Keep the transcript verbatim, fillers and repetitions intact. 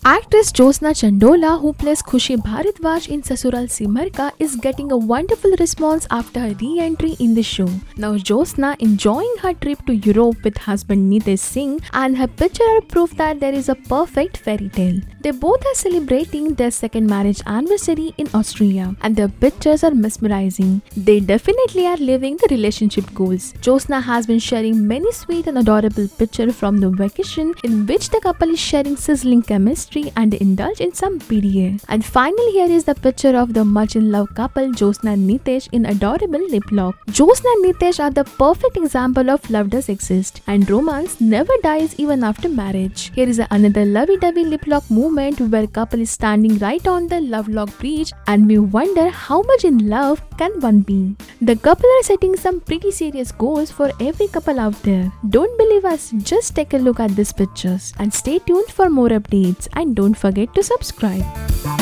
Actress Jyotsna Chandola, who plays Khushi Bharadwaj in Sasural Simar Ka, is getting a wonderful response after her re-entry in the show. Now Jyotsna enjoying her trip to Europe with husband Nitesh Singh, and her picture are proof that there is a perfect fairy tale. They both are celebrating their second marriage anniversary in Austria, and their pictures are mesmerizing. They definitely are living the relationship goals. Jyotsna has been sharing many sweet and adorable pictures from the vacation in which the couple is sharing sizzling chemistry and indulge in some P D A. And finally, here is the picture of the much in love couple Jyotsna and Nitesh in adorable lip lock. Jyotsna and Nitesh are the perfect example of love does exist and romance never dies even after marriage. Here is another lovey-dovey lip lock moment where couple is standing right on the love lock bridge, and we wonder how much in love can one be. The couple are setting some pretty serious goals for every couple out there. Don't believe us, just take a look at these pictures and stay tuned for more updates. And don't forget to subscribe.